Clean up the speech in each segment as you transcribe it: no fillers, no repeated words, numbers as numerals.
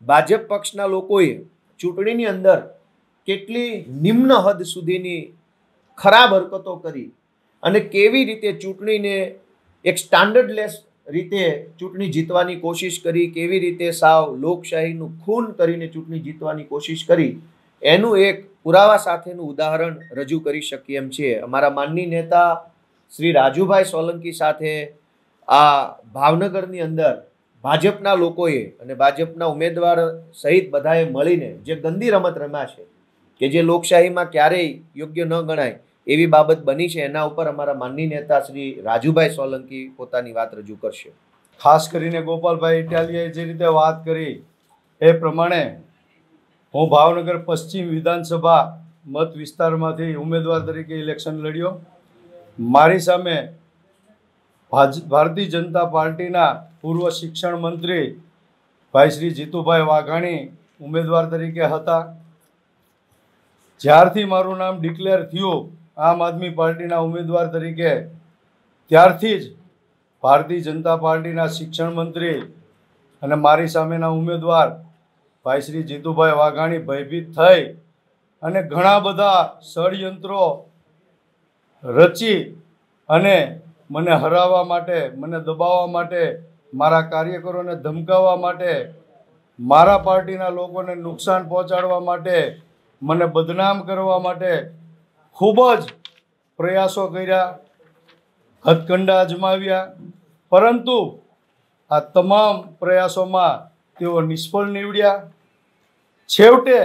ભાજપ પક્ષના લોકોએ ચૂંટણીની અંદર કેટલી નિમ્ન હદ સુધીની ખરાબ હરકતો કરી અને કેવી રીતે ચૂંટણીને એક સ્ટાન્ડર્ડલેસ રીતે ચૂંટણી જીતવાની કોશિશ કરી, કેવી રીતે સાવ લોકશાહીનું ખૂન કરીને ચૂંટણી જીતવાની કોશિશ કરી, એનું એક પુરાવા સાથેનું ઉદાહરણ રજૂ કરી શકીએ એમ છીએ। અમારા માનનીય નેતા શ્રી રાજુભાઈ સોલંકી સાથે આ ભાવનગરની અંદર ભાજપના લોકોએ અને ભાજપના ઉમેદવાર સહિત બધાએ મળીને જે ગંદી રમત રમ્યા છે, કે જે લોકશાહીમાં ક્યારેય યોગ્ય ન ગણાય એવી બાબત બની છે, એના ઉપર અમારા માનનીય નેતા શ્રી રાજુભાઈ સોલંકી પોતાની વાત રજૂ કરશે। ખાસ કરીને ગોપાલભાઈ ઇટાલિયાએ જે રીતે વાત કરી એ પ્રમાણે હું ભાવનગર પશ્ચિમ વિધાનસભા મત વિસ્તારમાંથી ઉમેદવાર તરીકે ઇલેક્શન લડ્યો। મારી સામે ભારતીય જનતા પાર્ટીના પૂર્વ શિક્ષણ મંત્રી ભાઈ શ્રી જીતુભાઈ વાઘાણી ઉમેદવાર તરીકે હતા। જ્યારથી મારું નામ ડિક્લેર થયું આમ આદમી પાર્ટીના ઉમેદવાર તરીકે, ત્યારથી જ ભારતીય જનતા પાર્ટીના શિક્ષણ મંત્રી અને મારી સામેના ઉમેદવાર ભાઈ શ્રી જીતુભાઈ વાઘાણી ભયભીત થઈ અને ઘણા બધા ષડયંત્રો રચી અને મને હરાવવા માટે, મને દબાવવા માટે, મારા કાર્યકરોને ધમકાવવા માટે, મારા પાર્ટીના લોકોને નુકસાન પહોંચાડવા માટે, મને બદનામ કરવા માટે ખૂબ જ પ્રયાસો કર્યા, હથકંડા અજમાવ્યા, પરંતુ આ તમામ પ્રયાસોમાં તેઓ નિષ્ફળ નીવડ્યા। છેવટે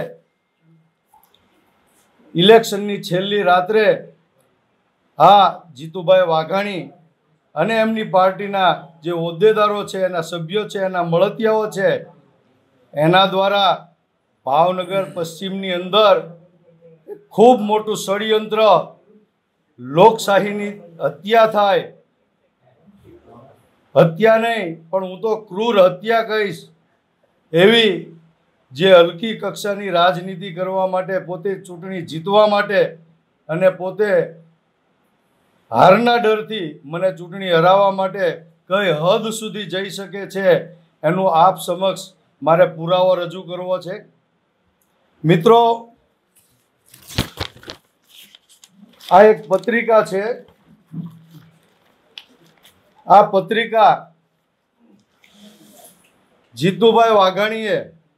ઇલેક્શનની છેલ્લી રાત્રે આ જીતુભાઈ વાઘાણી અને એમની પાર્ટીના જે હોદ્દેદારો છે, એના સભ્યો છે, એના મળતિયાઓ છે, એના દ્વારા ભાવનગર પશ્ચિમની અંદર ખૂબ મોટું ષડયંત્ર, લોકશાહીની હત્યા થાય, હત્યા નહીં પણ હું તો ક્રૂર હત્યા કહીશ, એવી જે હલકી કક્ષાની રાજનીતિ કરવા માટે, પોતે ચૂંટણી જીતવા માટે અને પોતે હારના ડરથી મને ચૂંટણી હરાવવા માટે કઈ હદ સુધી જઈ શકે છે એનું આપ સમક્ષ મારે પુરાવો રજૂ કરવો છે। મિત્રો, આ એક પત્રિકા છે। આ પત્રિકા જીતુભાઈ વાઘાણીએ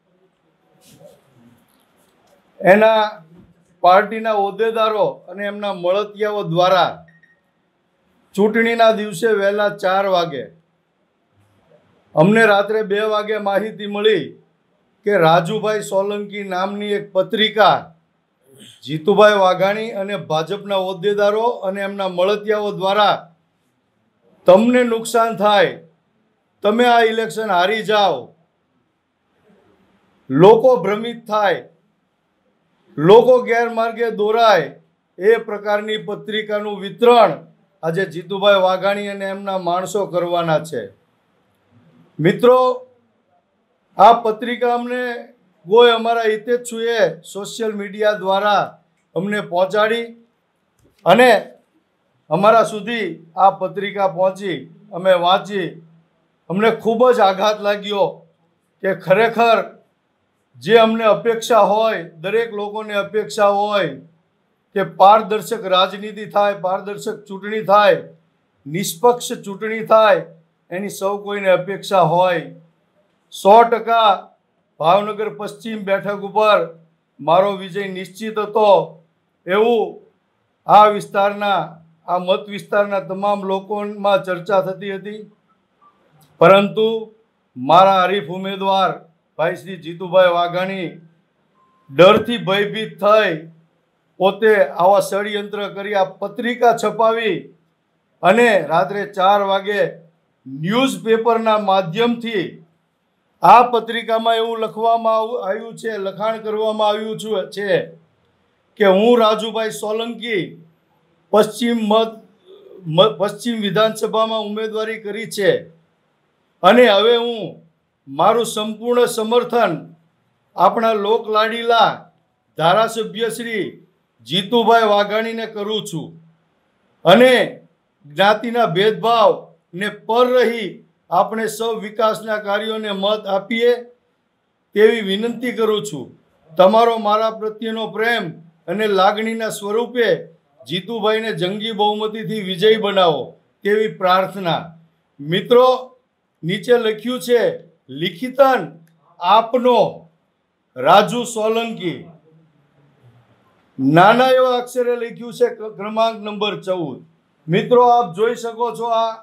એના પાર્ટીના હોદ્દેદારો અને એમના મળતિયાઓ દ્વારા ચૂંટણીના દિવસે વહેલા 4 વાગે, અમને રાત્રે 2 વાગે માહિતી મળી કે રાજુભાઈ સોલંકી નામની એક પત્રિકા જીતુભાઈ વાઘાણી અને ભાજપના હોદ્દેદારો અને એમના મળતિયાઓ દ્વારા તમને નુકસાન થાય, તમે આ ઇલેક્શન હારી જાઓ, લોકો ભ્રમિત થાય, લોકો ગેરમાર્ગે દોરાય, એ પ્રકારની પત્રિકાનું વિતરણ આજે જીતુભાઈ વાઘાણી અને એમના માણસો કરવાના છે। મિત્રો, આ પત્રિકા અમને કોઈ અમારા હિતેચ્છુએ સોશિયલ મીડિયા દ્વારા અમને પહોંચાડી અને અમારા સુધી આ પત્રિકા પહોંચી, અમે વાંચી, અમને ખૂબ જ આઘાત લાગ્યો કે ખરેખર જે અમને અપેક્ષા હોય, દરેક લોકોને અપેક્ષા હોય કે પારદર્શક રાજનીતિ થાય, પારદર્શક ચૂંટણી થાય, નિષ્પક્ષ ચૂંટણી થાય, એની સૌ કોઈને અપેક્ષા હોય। 100% ભાવનગર પશ્ચિમ બેઠક ઉપર મારો વિજય નિશ્ચિત હતો એવું આ વિસ્તારના, આ મત વિસ્તારના તમામ લોકોમાં ચર્ચા થતી હતી, પરંતુ મારા હરીફ ઉમેદવાર ભાઈ શ્રી જીતુભાઈ વાઘાણી ડરથી ભયભીત થઈ પોતે આવા ષડયંત્ર કરી આ પત્રિકા છપાવી અને રાત્રે 4 વાગે ન્યૂઝપેપરના માધ્યમથી આ પત્રિકામાં એવું લખવામાં આવ્યું છે, લખાણ કરવામાં આવ્યું છે કે હું રાજુભાઈ સોલંકી પશ્ચિમ વિધાનસભામાં ઉમેદવારી કરી છે અને હવે હું મારું સંપૂર્ણ સમર્થન આપણા લોકલાડીલા ધારાસભ્ય શ્રી જીતુભાઈ વાઘાણીને કરું છું અને જ્ઞાતિના ભેદભાવને પર રહી આપણે સૌ વિકાસના કાર્યોને મત આપીએ તેવી વિનંતી કરું છું. તમારો મારા પ્રત્યેનો પ્રેમ અને લાગણીના સ્વરૂપે જીતુભાઈને જંગી બહુમતીથી વિજયી બનાવો તેવી પ્રાર્થના. મિત્રો, નીચે લખ્યું છે લિખિતન આપનો રાજુ સોલંકી. નાના એવા અક્ષરે લખ્યું છે ક્રમાંક નંબર 14. મિત્રો, આપ જોઈ શકો છો આ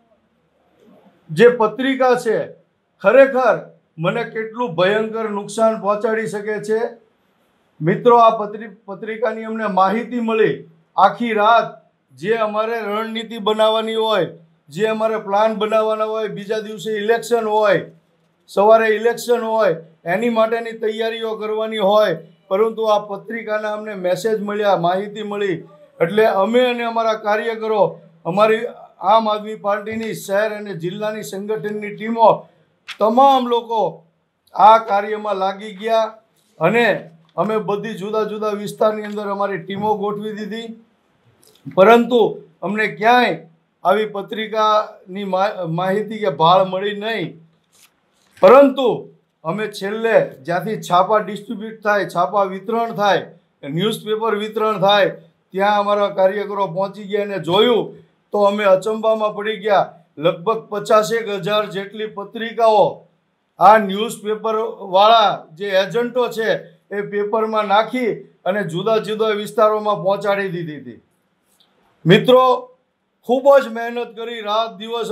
જે પત્રિકા છે ખરેખર મને કેટલું ભયંકર નુકસાન પહોંચાડી શકે છે. મિત્રો, આ પત્રિકાની અમને માહિતી મળી આખી રાત. જે અમારે રણનીતિ બનાવવાની હોય, જે અમારે પ્લાન બનાવવાના હોય, બીજા દિવસે ઇલેક્શન હોય, સવારે ઇલેક્શન હોય, એની માટેની તૈયારીઓ કરવાની હોય, પરંતુ આ પત્રિકાના અમને મેસેજ મળ્યા, માહિતી મળી એટલે અમે અને અમારા કાર્યકરો, અમારી આમ આદમી પાર્ટીની શહેર અને જિલ્લાની સંગઠનની ટીમો, તમામ લોકો આ કાર્યમાં લાગી ગયા અને અમે બધી જુદા જુદા વિસ્તારની અંદર અમારી ટીમો ગોઠવી દીધી. પરંતુ અમને ક્યાંય આવી પત્રિકાની માહિતી કે ભાળ મળી નહીં. પરંતુ અમે છેલ્લે જ્યાંથી છાપા ડિસ્ટ્રીબ્યુટ થાય, છાપા વિતરણ થાય, ન્યૂઝપેપર વિતરણ થાય, ત્યાં અમારા કાર્યકરો પહોંચી ગયા અને જોયું તો અમે અચંબામાં પડી ગયા. લગભગ 50,000 જેટલી પત્રિકાઓ આ ન્યૂઝપેપર વાળા જે એજન્ટો છે એ પેપરમાં નાખી અને જુદા જુદા વિસ્તારોમાં પહોંચાડી દીધી હતી. મિત્રો, ખૂબ જ મહેનત કરી, રાત દિવસ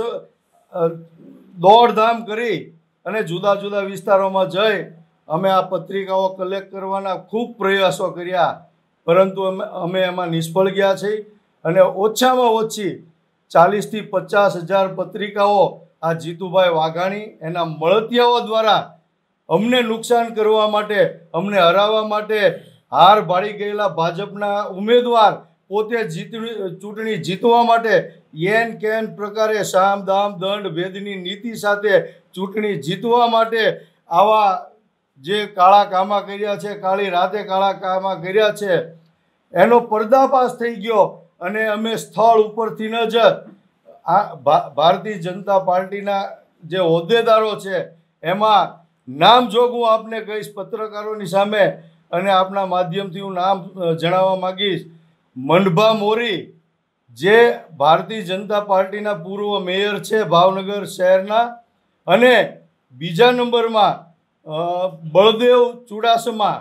દોડધામ કરી અને જુદા જુદા વિસ્તારોમાં જઈ અમે આ પત્રિકાઓ કલેક્ટ કરવાના ખૂબ પ્રયાસો કર્યા, પરંતુ અમે એમાં નિષ્ફળ ગયા છીએ. અને ઓછામાં ઓછી 40,000 થી 50,000 પત્રિકાઓ આ જીતુભાઈ વાઘાણી એના મળતિયાઓ દ્વારા અમને નુકસાન કરવા માટે, અમને હરાવવા માટે, હાર ભાળી ગયેલા ભાજપના ઉમેદવાર પોતે ચૂંટણી જીતવા માટે એન કેન પ્રકારે સામ દામ દંડ ભેદની નીતિ સાથે ચૂંટણી જીતવા માટે આવા જે કાળા કામા કર્યા છે, કાળી રાતે કાળા કામા કર્યા છે, એનો પર્દાફાશ થઈ ગયો. અને અમે સ્થળ ઉપરથી ન જ આ ભારતીય જનતા પાર્ટીના જે હોદ્દેદારો છે એમાં નામ જોગું આપને કહીશ પત્રકારોની સામે અને આપના માધ્યમથી હું નામ જણાવવા માંગીશ. મંડભા મોરી, જે ભારતીય જનતા પાર્ટીના પૂર્વ મેયર છે ભાવનગર શહેરના, અને બીજા નંબરમાં બળદેવ ચુડાસમા,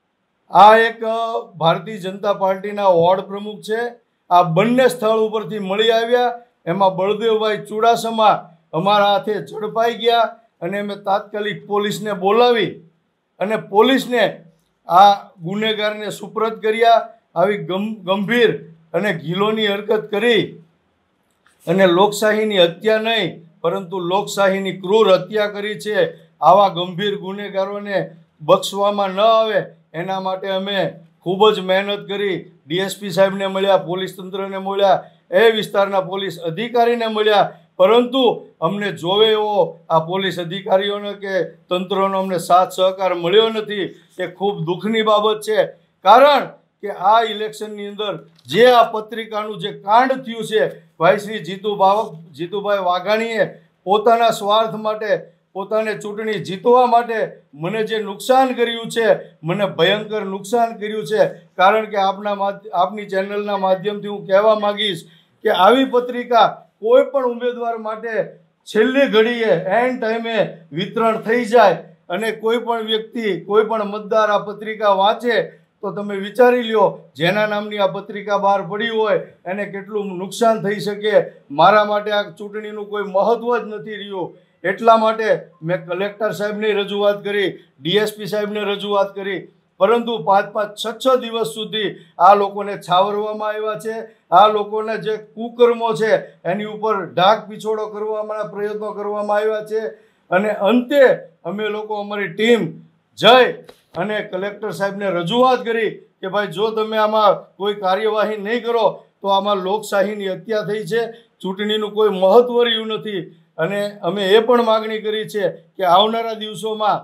આ એક ભારતીય જનતા પાર્ટીના વોર્ડ પ્રમુખ છે. આ બંને સ્થળ ઉપરથી મળી આવ્યા. એમાં બળદેવભાઈ ચુડાસમા અમારા હાથે ઝડપાઈ ગયા અને અમે તાત્કાલિક પોલીસને બોલાવી અને પોલીસને આ ગુનેગારને સુપ્રત કર્યા. આવી ગંભીર અને ગિલોની હરકત કરી અને લોકશાહીની હત્યા નહીં પરંતુ લોકશાહીની ક્રૂર હત્યા કરી છે. આવા ગંભીર ગુનેગારોને બક્ષવામાં ન આવે એના માટે અમે ખૂબ જ મહેનત કરી. ડીએસપી સાહેબને મળ્યા, પોલીસ તંત્રને મળ્યા, એ વિસ્તારના પોલીસ અધિકારીને મળ્યા, પરંતુ અમને જોવે એવો આ પોલીસ અધિકારીઓનો કે તંત્રનો અમને સાથ સહકાર મળ્યો નથી. એ ખૂબ દુઃખની બાબત છે. કારણ કે આ ઇલેક્શનની અંદર જે આ પત્રિકાનું જે કાંડ થયું છે, ભાઈ શ્રી જીતુભાઈ વાઘાણીએ પોતાના સ્વાર્થ માટે, પોતાને ચૂંટણી જીતવા માટે મને જે નુકસાન કર્યું છે, મને ભયંકર નુકસાન કર્યું છે. કારણ કે આપની ચેનલના માધ્યમથી હું કહેવા માંગીશ કે આવી પત્રિકા કોઈ પણ ઉમેદવાર માટે છેલ્લી ઘડીએ એન્ડ ટાઈમે વિતરણ થઈ જાય અને કોઈ પણ વ્યક્તિ, કોઈ પણ મતદાર આ પત્રિકા વાંચે તો તમે વિચારી લ્યો જેના નામની આ પત્રિકા બહાર પડી હોય એને કેટલું નુકસાન થઈ શકે. મારા માટે આ ચૂંટણીનું કોઈ મહત્વ જ નથી રહ્યું. એટલા માટે મેં કલેક્ટર સાહેબની રજૂઆત કરી, ડીએસપી સાહેબને રજૂઆત કરી, પરંતુ 5-6 દિવસ સુધી આ લોકોને છાવરવામાં આવ્યા છે. આ લોકોને જે કુકર્મો છે એની ઉપર ઢાક પીછોડો કરવાના પ્રયત્નો કરવામાં આવ્યા છે. અને અંતે અમે લોકો, અમારી ટીમ જઈ અને કલેક્ટર સાહેબને રજૂઆત કરી કે ભાઈ જો તમે આમાં કોઈ કાર્યવાહી નહીં કરો તો આમાં લોકશાહીની હત્યા થઈ છે, ચૂંટણીનું કોઈ મહત્વ રહ્યું નથી. અને અમે એ પણ માગણી કરી છે કે આવનારા દિવસોમાં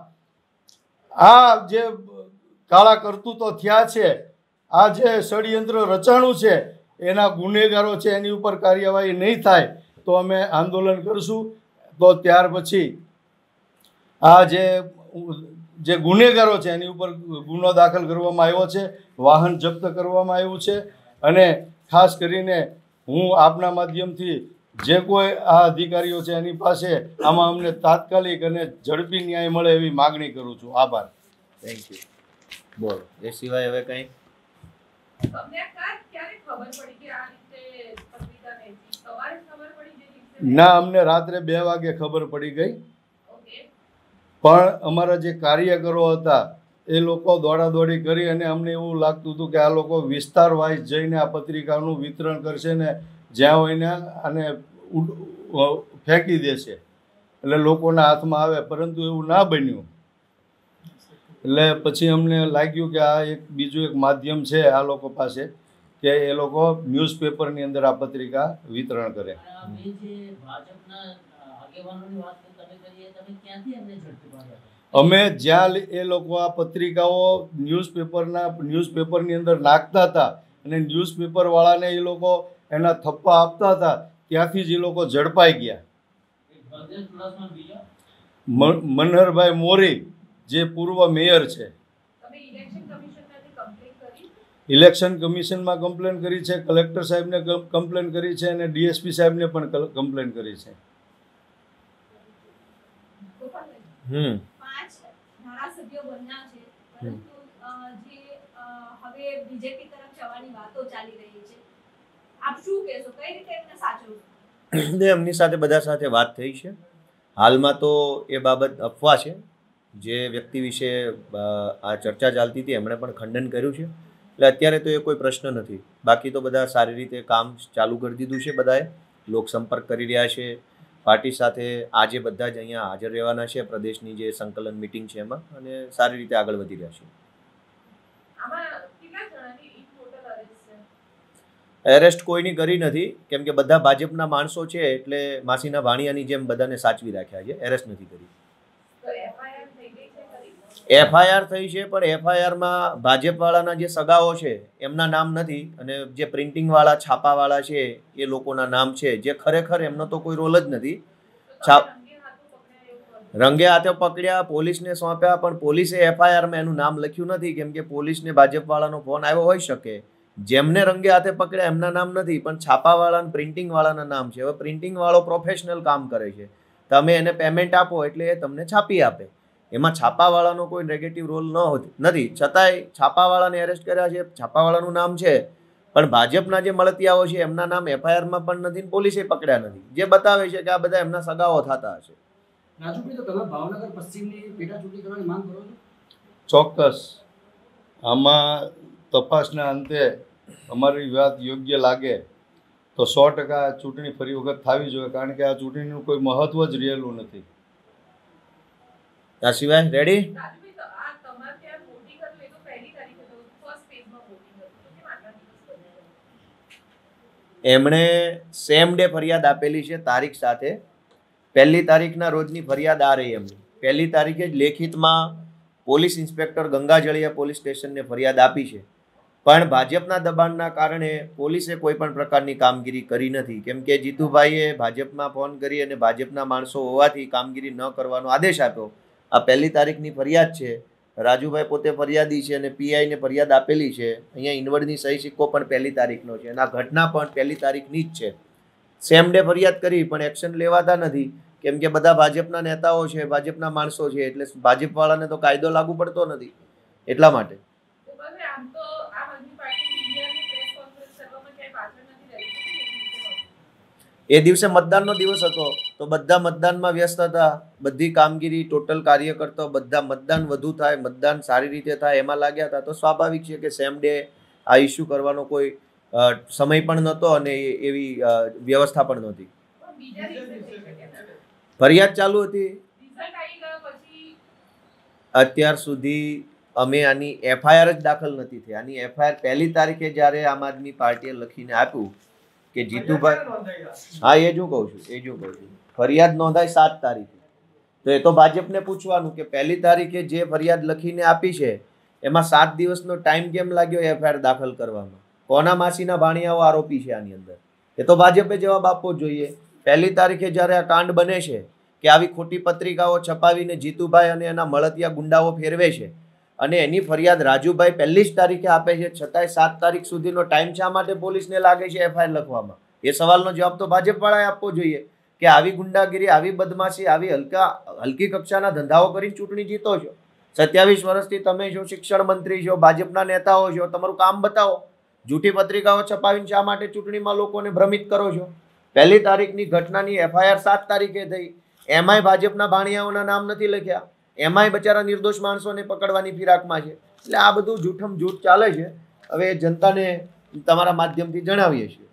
આ જે કાળા કરતૂતો થયા છે, આ જે ષડયંત્ર રચાણું છે, એના ગુનેગારો છે એની ઉપર કાર્યવાહી નહીં થાય તો અમે આંદોલન કરશું. તો ત્યાર પછી આ જે જે ગુનેગારો છે એની ઉપર ગુનો દાખલ કરવામાં આવ્યો છે, વાહન જપ્ત કરવામાં આવ્યું છે. અને ખાસ કરીને હું આપના માધ્યમથી જે કોઈ આ અધિકારીઓ છે એની પાસે આમાં અમને તાત્કાલિક અને ઝડપી ન્યાય મળે એવી માગણી કરું છું. આભાર. Thank you. બોલો, એ સિવાય હવે કંઈ? ના, અમને રાત્રે 2 વાગે ખબર પડી ગઈ, પણ અમારા જે કાર્યકરો હતા એ લોકો દોડાદોડી કરી અને અમને એવું લાગતું હતું કે આ લોકો વિસ્તાર વાઇઝ જઈને આ પત્રિકાનું વિતરણ કરશે ને જ્યાં હોય ને અને ફેંકી દેશે એટલે લોકોના હાથમાં આવે, પરંતુ એવું ના બન્યું. એટલે પછી અમને લાગ્યું કે આ બીજું એક માધ્યમ છે આ લોકો પાસે કે એ લોકો ન્યૂઝપેપરની અંદર આ પત્રિકા વિતરણ કરે. અમે જ્યાં એ લોકો આ પત્રિકાઓ ન્યૂઝપેપરની અંદર નાખતા હતા અને ન્યૂઝપેપરવાળાને એ લોકો એના થપ્પા આપતા હતા, ત્યાંથી જ એ લોકો ઝડપાઈ ગયા. મનહરભાઈ મોરી જે પૂર્વ મેયર છે, ઇલેક્શન કમિશનમાં કમ્પ્લેન કરી છે, કલેક્ટર સાહેબને કમ્પ્લેન કરી છે અને ડીએસપી સાહેબને પણ કમ્પ્લેન કરી છે. એમની સાથે બધા સાથે વાત થઈ છે. હાલમાં તો એ બાબત અફવા છે. જે વ્યક્તિ વિશે આ ચર્ચા ચાલતી હતી એમણે પણ ખંડન કર્યું છે. એટલે અત્યારે તો એ કોઈ પ્રશ્ન નથી. બાકી તો બધા સારી રીતે કામ ચાલુ કરી દીધું છે. બધાએ લોક સંપર્ક કરી રહ્યા છે પાર્ટી સાથે. આજે બધા જ અહીંયા હાજર રહેવાના છે પ્રદેશની જે સંકલન મિટિંગ છે એમાં, અને સારી રીતે આગળ વધી રહ્યા છે. એરેસ્ટ કોઈની કરી નથી, કેમ કે બધા ભાજપના માણસો છે એટલે માસીના ભાણિયાની જેમ બધાને સાચવી રાખ્યા છે. એરેસ્ટ નથી કરી. એફઆઈઆર થઈ છે, પણ એફઆઈઆરમાં ભાજપવાળાના જે સગાઓ છે એમના નામ નથી, અને જે પ્રિન્ટિંગવાળા છાપાવાળા છે એ લોકોના નામ છે, જે ખરેખર એમનો તો કોઈ રોલ જ નથી. રંગે હાથે પકડ્યા, પોલીસને સોંપ્યા, પણ પોલીસે એફઆઈઆરમાં એનું નામ લખ્યું નથી, કેમ કે પોલીસને ભાજપવાળાનો ફોન આવ્યો હોઈ શકે. જેમને રંગે હાથે પકડ્યા એમના નામ નથી, પણ છાપાવાળા અને પ્રિન્ટિંગવાળાના નામ છે. હવે પ્રિન્ટિંગવાળો પ્રોફેશનલ કામ કરે છે, તમે એને પેમેન્ટ આપો એટલે એ તમને છાપી આપે. એમાં છાપાવાળાનો કોઈ નેગેટિવ રોલ નથી. છતાંય છાપાવાળાને એરેસ્ટ કર્યા છે, છાપાવાળાનું નામ છે, પણ ભાજપના જે મળતિયાઓ છે એમના નામ એફઆઈઆરમાં પણ નથી, પોલીસે પકડ્યા નથી, જે બતાવે છે કે આ બધા એમના સગાઓ થતા હશે. રાજુભાઈ, તો તમે ભાવનગર પશ્ચિમની પેટા ચૂંટણી કરવાની માંગ કરો છો? ચોક્કસ. આમાં તપાસના અંતે અમારી વાત યોગ્ય લાગે તો 100% ચૂંટણી ફરી વખત થવી જોઈએ, કારણ કે આ ચૂંટણીનું કોઈ મહત્વ જ રહેલું નથી. આ સિવાય રેડી એમણે સેમ ડે ફરિયાદ આપેલી છે તારીખ સાથે. 1લી તારીખના રોજની ફરિયાદ આ રહી એમની. 1લી તારીખે જ લેખિતમાં પોલીસ ઇન્સ્પેક્ટર ગંગાજળિયા પોલીસ સ્ટેશનને ફરિયાદ આપી છે, પણ ભાજપના દબાણના કારણે પોલીસે કોઈ પણ પ્રકારની કામગીરી કરી નથી, કેમ કે જીતુભાઈએ ભાજપમાં ફોન કરી અને ભાજપના માણસો હોવાથી કામગીરી ન કરવાનો આદેશ આપ્યો. આ 1લી તારીખની ફરિયાદ છે. રાજુભાઈ પોતે ફરિયાદી છે અને પીઆઈને ફરિયાદ આપેલી છે. અહીંયા ઇનવડની સહી સિક્કો પણ 1લી તારીખનો છે અને આ ઘટના પણ 1લી તારીખની જ છે. સેમ ડે ફરિયાદ કરી પણ એક્શન લેવાતા નથી, કેમ કે બધા ભાજપના નેતાઓ છે, ભાજપના માણસો છે, એટલે ભાજપવાળાને તો કાયદો લાગુ પડતો નથી, એટલા માટે. એ દિવસે મતદાનનો દિવસ હતો તો બધા મતદાનમાં વ્યસ્ત હતા. બધી કામગીરી ટોટલ કાર્યકર્તાઓ બધા મતદાન વધુ થાય, મતદાન સારી રીતે થાય એમાં લાગ્યા હતા. તો સ્વાભાવિક છે કે સેમ ડે આ ઇસ્યુ કરવાનો કોઈ સમય પણ નહોતો અને એવી વ્યવસ્થા પણ નહોતી. ફરિયાદ ચાલુ હતી. અત્યાર સુધી અમે આની એફઆઈઆર જ દાખલ નથી થઈ. આની એફઆઈઆર 1લી તારીખે જ્યારે આમ આદમી પાર્ટીએ લખીને આપ્યું કે જીતુભાઈ, હા એ જ કહું છું, ફરિયાદ નોંધાય 7 તારીખે, તો એ તો ભાજપને પૂછવાનું કે 1લી તારીખે જે ફરિયાદ લખીને આપી છે એમાં 7 દિવસનો ટાઈમ કેમ લાગ્યો એફઆઈઆર દાખલ કરવામાં? કોના માસીના ભાણિયાઓ આરોપી છે આની અંદર? એ તો ભાજપે જવાબ આપવો જોઈએ. 1લી તારીખે જ્યારે આ કાંડ બને છે કે આવી ખોટી પત્રિકાઓ છપાવીને જીતુભાઈ અને એના મળતિયા ગુંડાઓ ફેરવે છે અને એની ફરિયાદ રાજુભાઈ 1 જ તારીખે આપે છે, છતાંય 7 તારીખ સુધીનો ટાઈમ શા માટે પોલીસને લાગે છે એફઆઈઆર લખવામાં? એ સવાલનો જવાબ તો ભાજપવાળાએ આપવો જોઈએ કે આવી ગુંડાગીરી, આવી બદમાશી, આવી હલકી કક્ષાના ધંધાઓ કરીને ચૂંટણી જીતો છો. 27 વર્ષથી તમે છો, શિક્ષણ મંત્રી છો, ભાજપના નેતાઓ છો, તમારું કામ બતાવો. જૂઠી પત્રિકાઓ છપાવીને શા માટે ચૂંટણીમાં લોકોને ભ્રમિત કરો છો? 1 તારીખની ઘટનાની એફઆઈઆર 7 તારીખે થઈ, એમાંય ભાજપના ભાણિયાઓના નામ નથી લખ્યા, એમાંય બચારા નિર્દોષ માણસોને પકડવાની ફિરાકમાં છે. એટલે આ બધું જૂઠમ જૂઠ ચાલે છે. હવે જનતાને તમારા માધ્યમથી જણાવીએ છીએ.